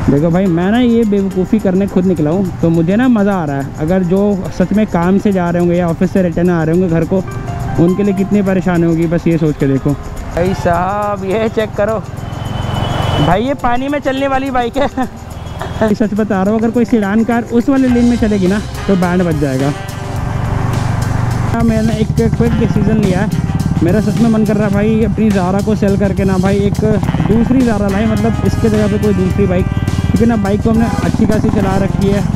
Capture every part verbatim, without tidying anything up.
देखो भाई मैं ना ये बेवकूफ़ी करने खुद निकला हूँ, तो मुझे ना मज़ा आ रहा है। अगर जो सच में काम से जा रहे होंगे या ऑफिस से रिटर्न आ रहे होंगे घर को, उनके लिए कितनी परेशानी होगी, बस ये सोच के देखो। भाई साहब ये चेक करो भाई, ये पानी में चलने वाली बाइक है। सच बता रहा हूँ, अगर कोई सीडान कार उस वाले लेन में चलेगी ना तो बैंड बच जाएगा। मैंने एक क्विक डिसीज़न लिया है, मेरा सच में मन कर रहा है भाई अपनी ज़ारा को सेल करके ना भाई एक दूसरी ज़ारा लाएं, मतलब इसके जगह पे कोई दूसरी बाइक, क्योंकि ना बाइक को हमने अच्छी खासी चला रखी है।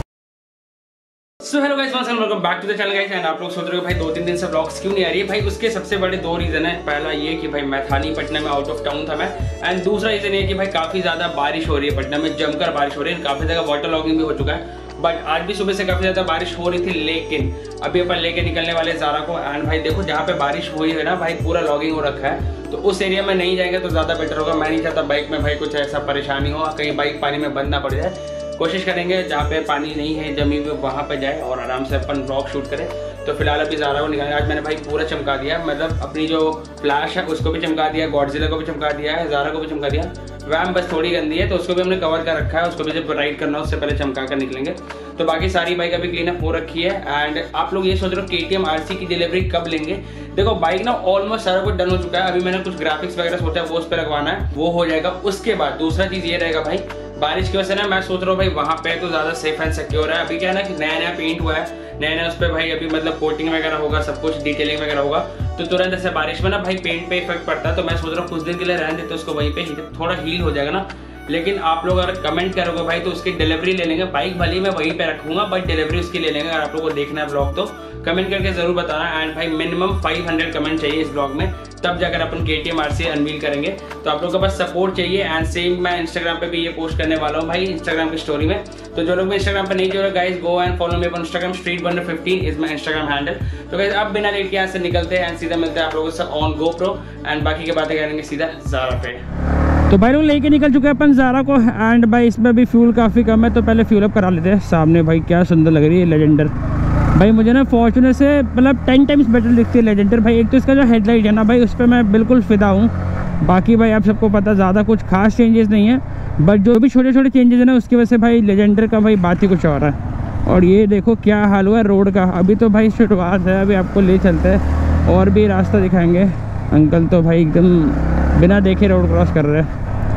So hello guys, welcome back to the channel guys. And आप लोग सोच रहे हो भाई दो तीन दिन से व्लॉग्स क्यों नहीं आ रही है। भाई उसके सबसे बड़े दो रीज़न है। पहला ये कि भाई मैं था नहीं पटना में, आउट ऑफ टाउन था मैं। एंड दूसरा रीज़न ये कि भाई काफ़ी ज़्यादा बारिश हो रही है पटना में, जमकर बारिश हो रही है, काफ़ी जगह वाटर लॉगिंग भी हो चुका है। बट आज भी सुबह से काफ़ी ज़्यादा बारिश हो रही थी, लेकिन अभी अपन लेके निकलने वाले ज़ारा को। एंड भाई देखो जहाँ पे बारिश हुई है ना भाई, पूरा लॉगिंग हो रखा है, तो उस एरिया में नहीं जाएंगे तो ज़्यादा बेटर होगा। मैं नहीं चाहता बाइक में भाई कुछ ऐसा परेशानी हो, कहीं बाइक पानी में बंद ना पड़ जाए। कोशिश करेंगे जहाँ पे पानी नहीं है जमी हुई वहाँ पे जाए और आराम से अपन ब्लॉग शूट करें। तो फिलहाल अभी ज़ारा को निकालेंगे। आज मैंने भाई पूरा चमका दिया, मतलब अपनी जो फ्लैश है उसको भी चमका दिया, गॉडजिला को भी चमका दिया है, ज़ारा को भी चमका दिया। वैम बस थोड़ी गंदी है तो उसको भी हमने कवर कर रखा है, उसको भी जब राइड करना है उससे पहले चमका कर निकलेंगे। तो बाकी सारी बाइक अभी क्लीन अप हो रखी है। एंड आप लोग ये सोच रहे हो के टी एम आर सी की डिलीवरी कब लेंगे। देखो बाइक ना ऑलमोस्ट सारा कुछ डन हो चुका है। अभी मैंने कुछ ग्राफिक्स वगैरह सोचा है वो उस पर लगवाना है, वो हो जाएगा। उसके बाद दूसरा चीज़ ये रहेगा भाई, बारिश की वजह से ना मैं सोच रहा हूँ भाई वहाँ पे तो ज़्यादा सेफ एंड सिक्योर है। अभी क्या है ना कि नया नया पेंट हुआ है, नया नया उस पर भाई अभी मतलब कोटिंग वगैरह होगा, सब कुछ डिटेलिंग वगैरह होगा, तो तुरंत ऐसे बारिश में ना भाई पेंट पे इफेक्ट पड़ता है। तो मैं सोच रहा हूँ कुछ दिन के लिए रहने देते उसको वहीं पे, थोड़ा हील हो जाएगा ना। लेकिन आप लोग अगर कमेंट करोगे भाई तो उसकी डिलीवरी ले लेंगे। बाइक भले मैं वहीं पे रखूंगा बट डिलीवरी उसकी ले लेंगे। अगर आप लोग को देखना है ब्लॉग तो कमेंट करके जरूर बताना। एंड भाई मिनिमम पाँच सौ कमेंट चाहिए इस ब्लॉग में, तब जाकर अपन के T M R C unveil करेंगे। तो आप लोग का बस सपोर्ट चाहिए। एंड सेम मैं इंस्टाग्राम पे भी ये पोस्ट करने वाला हूँ भाई, इंस्टाग्राम की स्टोरी में। तो जो लोग इंस्टाग्राम पे नहीं जोड़े guys, go and follow me on Instagram, street bunder fifteen is my Instagram handle. तो गाइस अब बिना लेट के यहाँ से निकलते हैं एंड सीधा मिलते हैं आप लोगों से ऑन गोप्रो। एंड बाकी की बातें करेंगे सीधा ज़ारा पे। तो भाई लोग लेके निकल चुके हैं अपन ज़ारा को। एंड भाई इसमें भी फ्यूल काफ़ी कम है, तो पहले फ्यूल अप करा लेते हैं। सामने भाई क्या सुंदर लग रही है लेजेंडर। भाई मुझे ना फॉर्च्यूनर से मतलब टेन टाइम्स बेटर दिखती है लेजेंडर। भाई एक तो इसका जो हेडलाइट है ना भाई, उस पर मैं बिल्कुल फ़िदा हूँ। बाकी भाई आप सबको पता ज़्यादा कुछ खास चेंजेस नहीं है, बट जो भी छोटे छोटे चेंजेस है ना उसकी वजह से भाई लेजेंडर का भाई बात ही कुछ और है। और ये देखो क्या हाल हुआ है रोड का। अभी तो भाई शुरुआत है, अभी आपको ले चलते हैं और भी रास्ता दिखाएंगे। अंकल तो भाई एकदम बिना देखे रोड क्रॉस कर रहे हैं।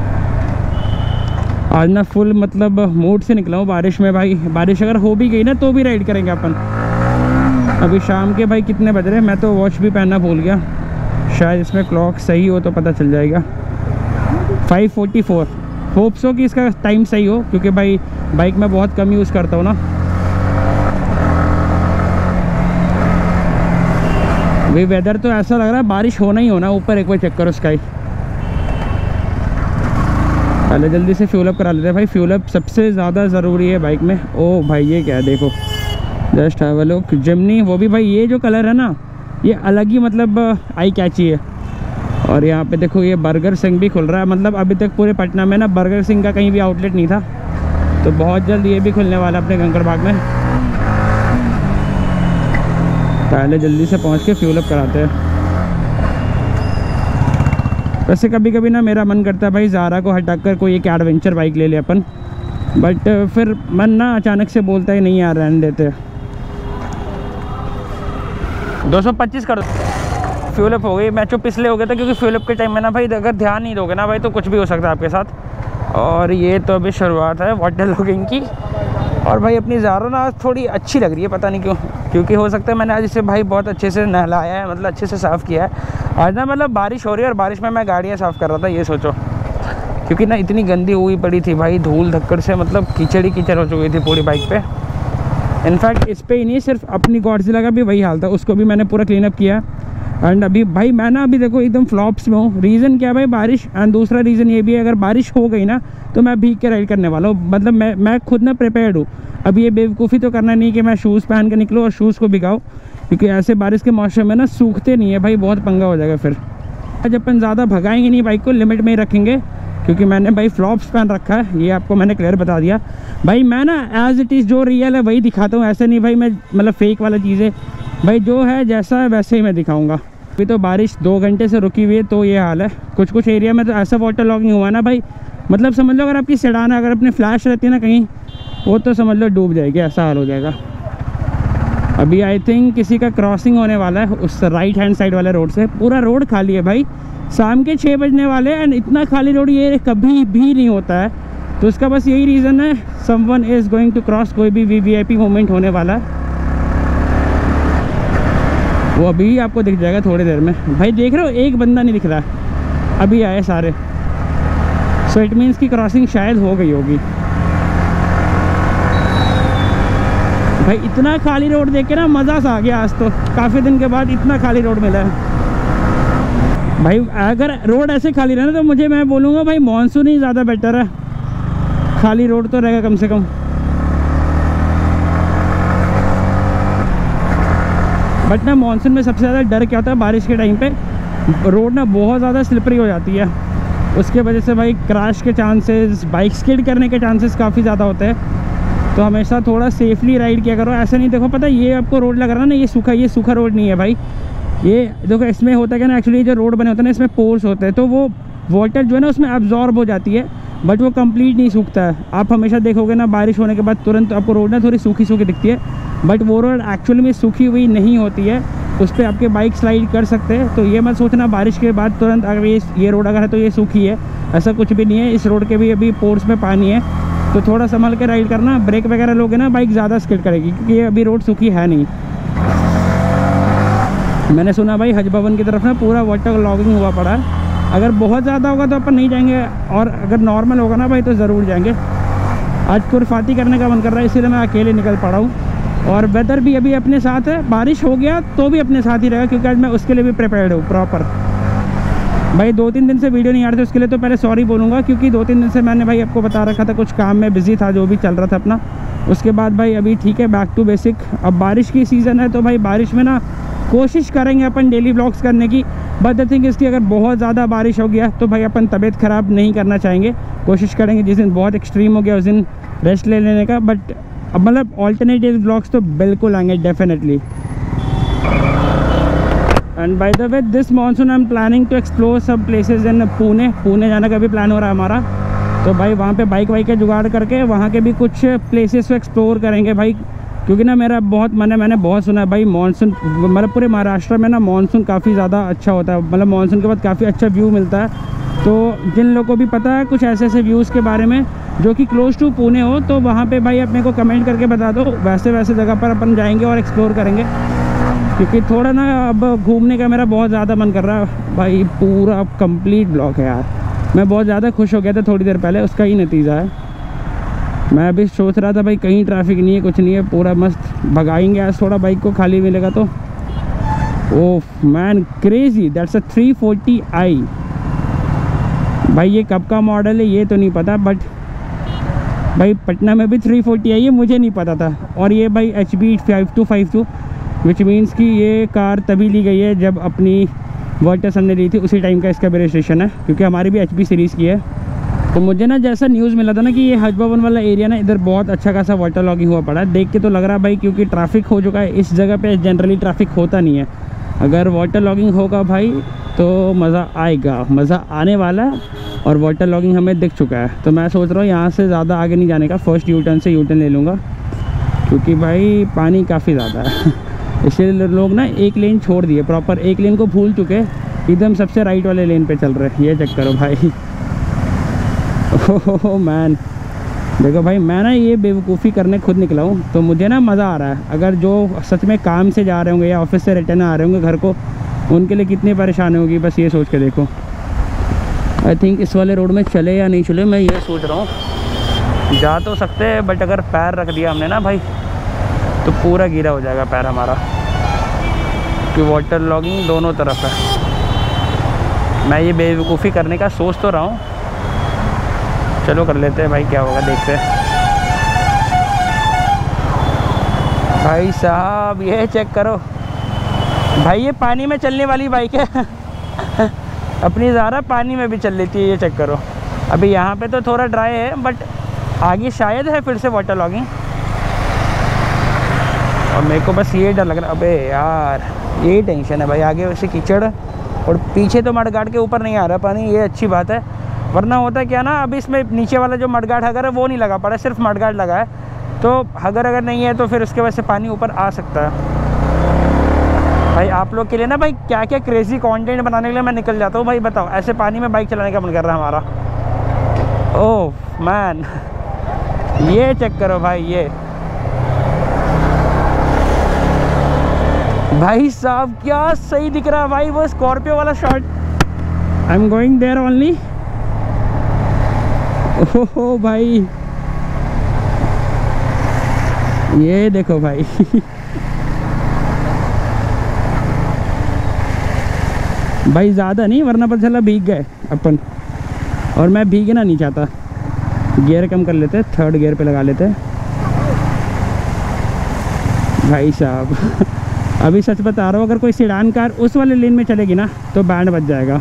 आज ना फुल मतलब मूड से निकला हूँ बारिश में। भाई बारिश अगर हो भी गई ना तो भी राइड करेंगे अपन। अभी शाम के भाई कितने बज रहे हैं, मैं तो वॉच भी पहनना भूल गया। शायद इसमें क्लॉक सही हो तो पता चल जाएगा। फाइव फोर्टी फोर होप्स हो कि इसका टाइम सही हो, क्योंकि भाई बाइक मैं बहुत कम यूज़ करता हूँ ना। भाई वेदर तो ऐसा लग रहा है बारिश होना ही होना। ऊपर एक बार चेक करो स्काई। पहले जल्दी से फ्यूल अप करा लेते हैं भाई, फ्यूल अप सबसे ज़्यादा ज़रूरी है बाइक में। ओ भाई ये क्या है देखो, just have a look. Jimny, वो भी भाई ये जो कलर है ना ये अलग ही मतलब आई कैची है। और यहाँ पे देखो ये बर्गर सिंह भी खुल रहा है। मतलब अभी तक पूरे पटना में ना बर्गर सिंह का कहीं भी आउटलेट नहीं था, तो बहुत जल्द ये भी खुलने वाला अपने कंकड़बाग में। पहले जल्दी से पहुँच के फ्यूल अप कराते हैं। वैसे कभी कभी ना मेरा मन करता है भाई ज़ारा को हटाकर कोई एक एडवेंचर बाइक ले ले अपन, बट फिर मन ना अचानक से बोलता है नहीं यार रहने देते। दो सौ पच्चीस कर दो। फ्यूल अप हो गई। मैं चुप इसलिए हो गया था क्योंकि फ्यूल अप के टाइम में ना भाई अगर ध्यान नहीं दोगे ना भाई तो कुछ भी हो सकता है आपके साथ। और ये तो अभी शुरुआत है वाटर लॉगिंग की। और भाई अपनी ज़ारा ना आज थोड़ी अच्छी लग रही है, पता नहीं क्यों, क्योंकि हो सकता है मैंने आज इसे भाई बहुत अच्छे से नहलाया है, मतलब अच्छे से साफ़ किया है। आज ना मतलब बारिश हो रही है और बारिश में मैं गाड़ियाँ साफ़ कर रहा था, ये सोचो। क्योंकि ना इतनी गंदी हुई पड़ी थी भाई, धूल धक्कड़ से मतलब कीचड़ ही कीचड़ हो चुकी थी पूरी बाइक पे। इनफैक्ट इस पे ही नहीं, सिर्फ अपनी गॉडजिला का भी वही हाल था, उसको भी मैंने पूरा क्लीन अप किया। एंड अभी भाई मैं ना अभी देखो एकदम फ्लॉप्स में हूँ। रीज़न क्या है भाई, बारिश। एंड दूसरा रीज़न ये भी है अगर बारिश हो गई ना तो मैं भीग के राइड करने वाला हूँ। मतलब मैं मैं खुद ना प्रिपेयर्ड हूँ। अब ये बेवकूफ़ी तो करना नहीं कि मैं शूज़ पहन के निकलूँ और शूज़ को भिगाऊँ, क्योंकि ऐसे बारिश के मौसम में ना सूखते नहीं है भाई, बहुत पंगा हो जाएगा फिर। आज अपन ज़्यादा भगाएंगे नहीं बाइक को, लिमिट में ही रखेंगे, क्योंकि मैंने भाई फ्लॉप्स पहन रखा है, ये आपको मैंने क्लियर बता दिया। भाई मैं ना एज इट इज़ जो रियल है वही दिखाता हूँ, ऐसे नहीं भाई मैं मतलब फेक वाला चीज़ें। भाई जो है जैसा है वैसे ही मैं दिखाऊँगा। अभी तो बारिश दो घंटे से रुकी हुई है तो ये हाल है। कुछ कुछ एरिया में तो ऐसा वाटर लॉगिंग हुआ ना भाई, मतलब समझ लो अगर आपकी सेडान अगर अपनी फ्लैश रहती है ना कहीं, वो तो समझ लो डूब जाएगी, ऐसा हाल हो जाएगा। अभी आई थिंक किसी का क्रॉसिंग होने वाला है उस राइट हैंड साइड वाले रोड से। पूरा रोड खाली है भाई, शाम के छः बजने वाले एंड इतना खाली रोड ये कभी भी नहीं होता है। तो उसका बस यही रीज़न है, someone is going to cross, कोई भी V V I P movement होने वाला है, वो अभी आपको दिख जाएगा थोड़ी देर में। भाई देख रहे हो एक बंदा नहीं दिख रहा, अभी आए सारे, सो इट मीन्स की क्रॉसिंग शायद हो गई होगी। भाई इतना खाली रोड देख के ना मज़ा सा आ गया आज तो, काफ़ी दिन के बाद इतना खाली रोड मिला है। भाई अगर रोड ऐसे खाली रहे ना तो मुझे, मैं बोलूँगा भाई मानसून ही ज़्यादा बेटर है, खाली रोड तो रहेगा कम से कम। बट ना मानसून में सबसे ज़्यादा डर क्या होता है, बारिश के टाइम पे रोड ना बहुत ज़्यादा स्लिपरी हो जाती है, उसके वजह से भाई क्रैश के चांसेस, बाइक स्किड करने के चांसेस काफ़ी ज़्यादा होते हैं। तो हमेशा थोड़ा सेफली राइड किया करो। ऐसा नहीं, देखो पता है ये आपको रोड लग रहा है ना, ये सूखा, ये सूखा रोड नहीं है भाई। ये देखो इसमें होता है क्या ना, एक्चुअली जो रोड बने होते हैं ना इसमें पोर्स होते हैं, तो वो वाटर जो है ना उसमें अब्जॉर्ब हो जाती है, बट वो कंप्लीट नहीं सूखता है। आप हमेशा देखोगे ना बारिश होने के बाद तुरंत आपको रोड ना थोड़ी सूखी सूखी दिखती है, बट वो रोड एक्चुअली में सूखी हुई नहीं होती है, उस पर आपके बाइक स्लाइड कर सकते हैं। तो ये मत सोचना बारिश के बाद तुरंत अगर ये ये रोड अगर है तो ये सूखी है, ऐसा कुछ भी नहीं है। इस रोड के भी अभी पोर्स में पानी है, तो थोड़ा संभल के राइड करना। ब्रेक वगैरह लोगे ना बाइक ज़्यादा स्किड करेगी, क्योंकि ये अभी रोड सूखी है नहीं। मैंने सुना भाई हज भवन की तरफ ना पूरा वाटर लॉगिंग हुआ पड़ा है, अगर बहुत ज़्यादा होगा तो अपन नहीं जाएंगे, और अगर नॉर्मल होगा ना भाई तो ज़रूर जाएंगे। आज कुर्फाती करने का मन कर रहा है, इसीलिए मैं अकेले निकल पड़ा हूँ। और वेदर भी अभी अपने साथ है, बारिश हो गया तो भी अपने साथ ही रहेगा, क्योंकि आज मैं उसके लिए भी प्रिपेयर्ड हूँ प्रॉपर। भाई दो तीन दिन से वीडियो नहीं आ रहे थे, उसके लिए तो पहले सॉरी बोलूँगा, क्योंकि दो तीन दिन से मैंने भाई आपको बता रखा था कुछ काम में बिज़ी था, जो भी चल रहा था अपना। उसके बाद भाई अभी ठीक है, बैक टू बेसिक। अब बारिश की सीज़न है तो भाई बारिश में ना कोशिश करेंगे अपन डेली व्लॉग्स करने की, बट द थिंग इसकी अगर बहुत ज़्यादा बारिश हो गया तो भाई अपन तबीयत ख़राब नहीं करना चाहेंगे। कोशिश करेंगे जिस दिन बहुत एक्सट्रीम हो गया उस दिन रेस्ट ले लेने का, बट अब मतलब ऑल्टरनेटिव व्लॉग्स तो बिल्कुल आएंगे definitely. And by the way this monsoon I am planning to explore सब प्लेसेस इन पुणे। पुणे जाने का भी प्लान हो रहा है हमारा, तो भाई वहाँ पे बाइक वाइक का जुगाड़ करके वहाँ के भी कुछ प्लेसेस को एक्सप्लोर करेंगे भाई, क्योंकि ना मेरा बहुत मन है, मैंने बहुत सुना है भाई मानसून मतलब पूरे महाराष्ट्र में ना मानसून काफ़ी ज़्यादा अच्छा होता है, मतलब मानसून के बाद काफ़ी अच्छा व्यू मिलता है। तो जिन लोगों को भी पता है कुछ ऐसे ऐसे व्यूज़ के बारे में जो कि क्लोज टू पुणे हो, तो वहाँ पे भाई अपने को कमेंट करके बता दो, वैसे वैसे जगह पर अपन जाएंगे और एक्सप्लोर करेंगे। क्योंकि थोड़ा ना अब घूमने का मेरा बहुत ज़्यादा मन कर रहा है भाई, पूरा कंप्लीट ब्लॉक है यार। मैं बहुत ज़्यादा खुश हो गया था थोड़ी देर पहले, उसका ही नतीजा है। मैं अभी सोच रहा था भाई कहीं ट्रैफिक नहीं है, कुछ नहीं है, पूरा मस्त भगाएंगे आज थोड़ा बाइक को, खाली मिलेगा तो। Oh man crazy, that's a three forty i. भाई ये कब का मॉडल है ये तो नहीं पता, बट भाई पटना में भी थ्री फोर्टी आई है, मुझे नहीं पता था। और ये भाई H B five two five two which means कि ये कार तभी ली गई है जब अपनी वर्टस हमने ली थी, उसी टाइम का इसका भी रजिस्ट्रेशन है, क्योंकि हमारी भी एच बी सीरीज़ की है। तो मुझे ना जैसा न्यूज़ मिला था ना कि ये हज भवन वाला एरिया ना इधर बहुत अच्छा खासा वाटर लॉगिंग हुआ पड़ा है, देख के तो लग रहा है भाई, क्योंकि ट्रैफिक हो चुका है इस जगह पे, जनरली ट्रैफिक होता नहीं है। अगर वाटर लॉगिंग होगा भाई तो मज़ा आएगा, मज़ा आने वाला है। और वाटर लॉगिंग हमें दिख चुका है, तो मैं सोच रहा हूँ यहाँ से ज़्यादा आगे नहीं जाने का, फर्स्ट यू टर्न से यू टर्न ले लूँगा, क्योंकि भाई पानी काफ़ी ज़्यादा है। इसलिए लोग ना एक लेन छोड़ दिए, प्रॉपर एक लेन को भूल चुके, एकदम सबसे राइट वाले लेन पे चल रहे हैं। ये चेक करो भाई, ओह मैन देखो भाई, मैं ना ये बेवकूफ़ी करने खुद निकला हूँ, तो मुझे ना मज़ा आ रहा है। अगर जो सच में काम से जा रहे होंगे या ऑफिस से रिटर्न आ रहे होंगे घर को, उनके लिए कितनी परेशानी होगी, बस ये सोच के देखो। आई थिंक इस वाले रोड में चले या नहीं चले, मैं ये सोच रहा हूँ। जा तो सकते हैं, बट अगर पैर रख दिया हमने ना भाई तो पूरा गीला हो जाएगा पैर हमारा, कि वाटर लॉगिंग दोनों तरफ है। मैं ये बेवकूफ़ी करने का सोच तो रहा हूँ, चलो कर लेते हैं भाई, क्या होगा देखते हैं। भाई साहब ये चेक करो भाई, ये पानी में चलने वाली बाइक है अपनी ज़ारा पानी में भी चल लेती है, ये चेक करो। अभी यहाँ पे तो थोड़ा ड्राई है, बट आगे शायद है फिर से वाटर लॉगिंग। और मेरे को बस ये डर लग रहा है, अबे यार यही टेंशन है भाई, आगे वैसे कीचड़ और पीछे तो मडगाड़ के ऊपर नहीं आ रहा पानी, ये अच्छी बात है। वरना होता क्या ना, अभी इसमें नीचे वाला जो मडगार्ड हगर है वो नहीं लगा पड़ा, सिर्फ मडगार्ड लगा है, तो हगर अगर नहीं है तो फिर उसके वजह से पानी ऊपर आ सकता है। भाई आप लोग के लिए ना भाई क्या क्या क्रेजी कंटेंट बनाने के लिए मैं निकल जाता हूँ भाई। बताओ, ऐसे पानी में बाइक चलाने का मन कर रहा है हमारा। ओह मैन, ये चेक करो भाई, ये भाई साहब क्या सही दिख रहा है भाई वो स्कॉर्पियो वाला shot. I am going there only. ओहो भाई, ये देखो भाई भाई ज़्यादा नहीं, वरना पता चला भीग गए अपन, और मैं भीगना नहीं चाहता। गियर कम कर लेते, थर्ड गियर पे लगा लेते भाई साहब। अभी सच बता रहा हूँ, अगर कोई सीडान कार उस वाले लेन में चलेगी ना तो बैंड बज जाएगा।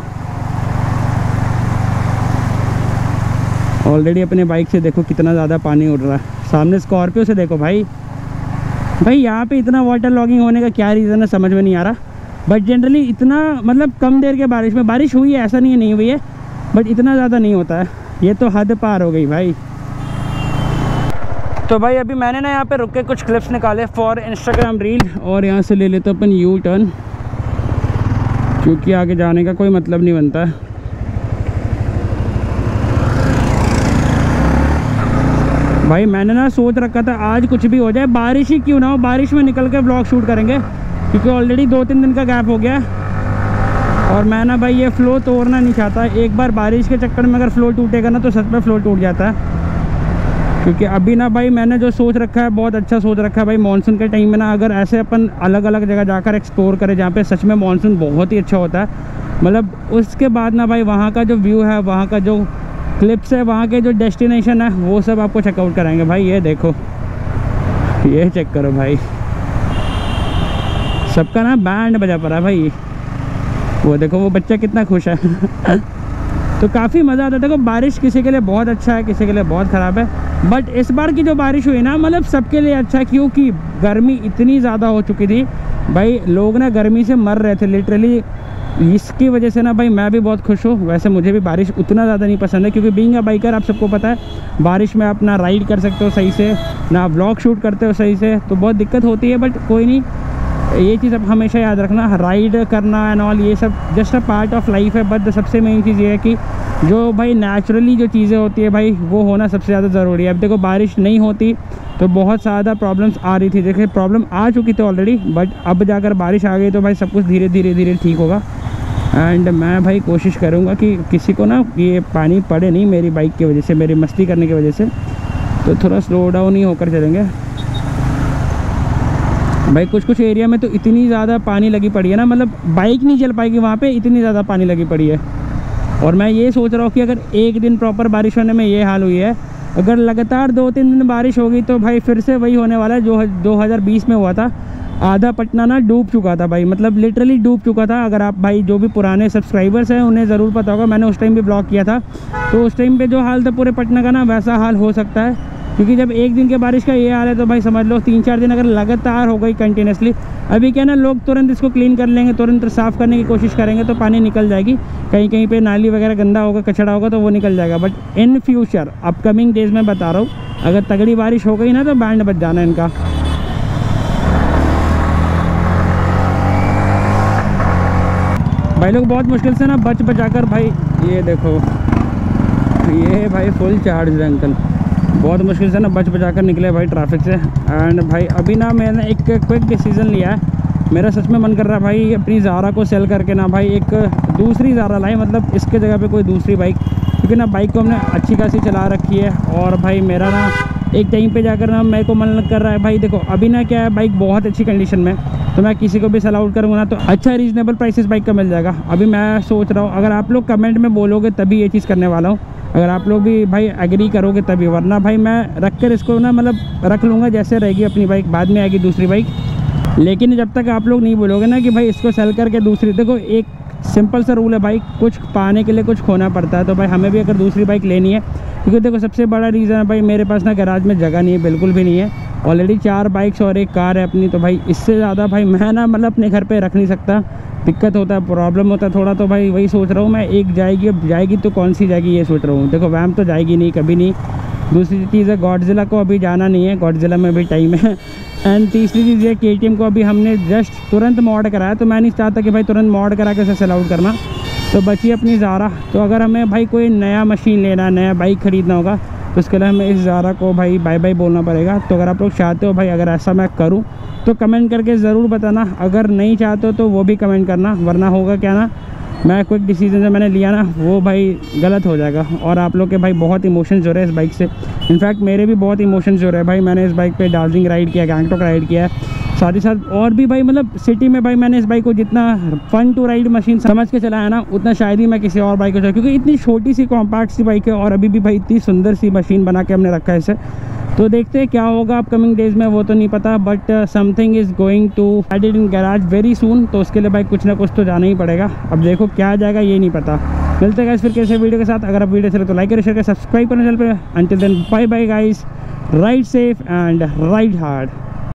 ऑलरेडी अपने बाइक से देखो कितना ज़्यादा पानी उड़ रहा है, सामने स्कॉर्पियो से देखो भाई। भाई यहाँ पे इतना वाटर लॉगिंग होने का क्या रीज़न है समझ में नहीं आ रहा, बट जनरली इतना मतलब कम देर के बारिश में, बारिश हुई है ऐसा नहीं है नहीं हुई है, बट इतना ज़्यादा नहीं होता है। ये तो हद पार हो गई भाई। तो भाई अभी मैंने ना यहाँ पे रुक के कुछ क्लिप्स निकाले फॉर इंस्टाग्राम रील, और यहाँ से ले लेते अपन यू टर्न, क्योंकि आगे जाने का कोई मतलब नहीं बनता है। भाई मैंने ना सोच रखा था आज कुछ भी हो जाए, बारिश ही क्यों ना हो, बारिश में निकल के ब्लॉग शूट करेंगे, क्योंकि ऑलरेडी दो तीन दिन का गैप हो गया और मैं ना भाई ये फ़्लो तोड़ना नहीं चाहता। एक बार बारिश के चक्कर में अगर फ़्लो टूटेगा ना तो सच में फ़्लो टूट जाता है। क्योंकि अभी ना भाई मैंने जो सोच रखा है बहुत अच्छा सोच रखा है भाई, मानसून के टाइम में ना अगर ऐसे अपन अलग अलग जगह जाकर एक्सप्लोर करें जहाँ पे सच में मानसून बहुत ही अच्छा होता है, मतलब उसके बाद ना भाई वहाँ का जो व्यू है, वहाँ का जो क्लिप्स है, वहाँ के जो डेस्टिनेशन है वो सब आपको चेकआउट कराएंगे भाई। ये देखो, ये चेक करो भाई, सबका ना बैंड बजा पड़ा है भाई। वो देखो वो बच्चा कितना खुश है तो काफ़ी मज़ा आता है। देखो बारिश किसी के लिए बहुत अच्छा है, किसी के लिए बहुत ख़राब है, बट इस बार की जो बारिश हुई ना मतलब सबके लिए अच्छा है, क्योंकि गर्मी इतनी ज़्यादा हो चुकी थी भाई, लोग ना गर्मी से मर रहे थे लिटरली। इसकी वजह से ना भाई मैं भी बहुत खुश हूँ। वैसे मुझे भी बारिश उतना ज़्यादा नहीं पसंद है, क्योंकि बीइंग अ बाइकर आप सबको पता है बारिश में आप ना राइड कर सकते हो सही से, ना व्लॉग शूट करते हो सही से, तो बहुत दिक्कत होती है। बट कोई नहीं, ये चीज़ अब हमेशा याद रखना, राइड करना एंड ऑल ये सब just a part of life है। बट सबसे मेन चीज़ ये है कि जो भाई नेचुरली जो चीज़ें होती है भाई वो होना सबसे ज़्यादा ज़रूरी है। अब देखो बारिश नहीं होती तो बहुत ज़्यादा प्रॉब्लम्स आ रही थी, देखिए प्रॉब्लम आ चुकी थी ऑलरेडी, बट अब जाकर बारिश आ गई तो भाई सब कुछ धीरे धीरे धीरे ठीक होगा। एंड मैं भाई कोशिश करूँगा कि किसी को ना ये पानी पड़े नहीं मेरी बाइक की वजह से, मेरी मस्ती करने की वजह से, तो थोड़ा स्लो डाउन ही होकर चलेंगे भाई। कुछ कुछ एरिया में तो इतनी ज़्यादा पानी लगी पड़ी है ना, मतलब बाइक नहीं चल पाएगी वहाँ पे, इतनी ज़्यादा पानी लगी पड़ी है। और मैं ये सोच रहा हूँ कि अगर एक दिन प्रॉपर बारिश होने में ये हाल हुई है, अगर लगातार दो तीन दिन बारिश होगी तो भाई फिर से वही होने वाला है जो दो हज़ार बीस में हुआ था। आधा पटना ना डूब चुका था भाई, मतलब लिटरली डूब चुका था। अगर आप भाई जो भी पुराने सब्सक्राइबर्स हैं उन्हें ज़रूर पता होगा, मैंने उस टाइम भी ब्लॉग किया था, तो उस टाइम पे जो हाल था पूरे पटना का ना वैसा हाल हो सकता है। क्योंकि जब एक दिन के बारिश का ये हाल है तो भाई समझ लो तीन चार दिन अगर लगातार हो गई कंटिन्यूसली, अभी क्या ना लोग तुरंत इसको क्लीन कर लेंगे, तुरंत साफ़ करने की कोशिश करेंगे तो पानी निकल जाएगी। कहीं कहीं पे नाली वगैरह गंदा होगा, कचड़ा होगा तो वो निकल जाएगा। But in future upcoming days में बता रहा हूँ, अगर तगड़ी बारिश हो गई ना तो बैंड बच जाना इनका। भाई लोग बहुत मुश्किल से ना बच बचाकर भाई, ये देखो ये भाई फुल चार्ज है अंकल, बहुत मुश्किल से ना बच बचाकर निकले भाई ट्रैफिक से। एंड भाई अभी ना मैंने एक क्विक डिसीज़न लिया है, मेरा सच में मन कर रहा है भाई अपनी ज़ारा को सेल करके ना भाई एक दूसरी ज़ारा लाए, मतलब इसके जगह पे कोई दूसरी बाइक, क्योंकि ना बाइक को हमने अच्छी खासी चला रखी है। और भाई मेरा ना एक टाइम पे जाकर ना मेरे को मन कर रहा है भाई, देखो अभी ना क्या है बाइक बहुत अच्छी कंडीशन में, तो मैं किसी को भी सेल आउट करूँगा ना तो अच्छा रीज़नेबल प्राइसेस बाइक का मिल जाएगा। अभी मैं सोच रहा हूँ अगर आप लोग कमेंट में बोलोगे तभी ये चीज़ करने वाला हूँ, अगर आप लोग भी भाई एग्री करोगे तभी, वरना भाई मैं रख कर इसको ना मतलब रख लूँगा जैसे रहेगी अपनी बाइक, बाद में आएगी दूसरी बाइक। लेकिन जब तक आप लोग नहीं बोलोगे ना कि भाई इसको सेल करके दूसरी, देखो एक सिंपल सा रूल है भाई, कुछ पाने के लिए कुछ खोना पड़ता है, तो भाई हमें भी अगर दूसरी बाइक लेनी है, क्योंकि देखो सबसे बड़ा रीज़न है भाई मेरे पास ना गैराज में जगह नहीं है, बिल्कुल भी नहीं है। ऑलरेडी चार बाइक्स और एक कार है अपनी, तो भाई इससे ज़्यादा भाई मैं ना मतलब अपने घर पे रख नहीं सकता, दिक्कत होता है, प्रॉब्लम होता है थोड़ा। तो भाई वही सोच रहा हूँ मैं, एक जाएगी, अब जाएगी तो कौन सी जाएगी ये सोच रहा हूँ। देखो वैम तो जाएगी नहीं कभी नहीं। दूसरी चीज़ है गॉडजिला को अभी जाना नहीं है, गॉडजिला में भी टाइम है। एंड तीसरी चीज़ ये के टी एम को अभी हमने जस्ट तुरंत मॉड कराया, तो मैं नहीं चाहता कि भाई तुरंत मॉड करा के उसे सेल आउट करना। तो बची अपनी ज़ारा। तो अगर हमें भाई कोई नया मशीन लेना, नया बाइक ख़रीदना होगा, तो उसके लिए हमें इस ज़ारा को भाई बाय बाय बोलना पड़ेगा। तो अगर आप लोग चाहते हो भाई अगर ऐसा मैं करूं तो कमेंट करके ज़रूर बताना, अगर नहीं चाहते हो तो वो भी कमेंट करना, वरना होगा क्या ना, मैं क्विक डिसीजन जो मैंने लिया ना वो भाई गलत हो जाएगा। और आप लोग के भाई बहुत इमोशंस हो रहे हैं इस बाइक से, इनफैक्ट मेरे भी बहुत इमोशंस हो रहे हैं भाई। मैंने इस बाइक पे दार्जिलिंग राइड किया, गैंगटॉक राइड किया है, साथ ही साथ और भी भाई मतलब सिटी में भाई मैंने इस बाइक को जितना फन टू राइड मशीन समझ के चलाया ना, उतना शायद ही मैं किसी और बाइक को चलाऊँ, क्योंकि इतनी छोटी सी कॉम्पैक्ट सी बाइक है और अभी भी भाई इतनी सुंदर सी मशीन बना के हमने रखा है इसे। तो देखते हैं क्या होगा अपकमिंग डेज़ में, वो तो नहीं पता, but something is going to added in garage very soon. तो उसके लिए भाई कुछ ना कुछ तो जाना ही पड़ेगा। अब देखो क्या आ जाएगा ये नहीं पता। मिलते हैं गाइस फिर कैसे वीडियो के साथ। अगर आप वीडियो चले तो लाइक करें, शेयर करें, सब्सक्राइब करें चैनल पे। Until then bye bye guys, ride safe and ride hard.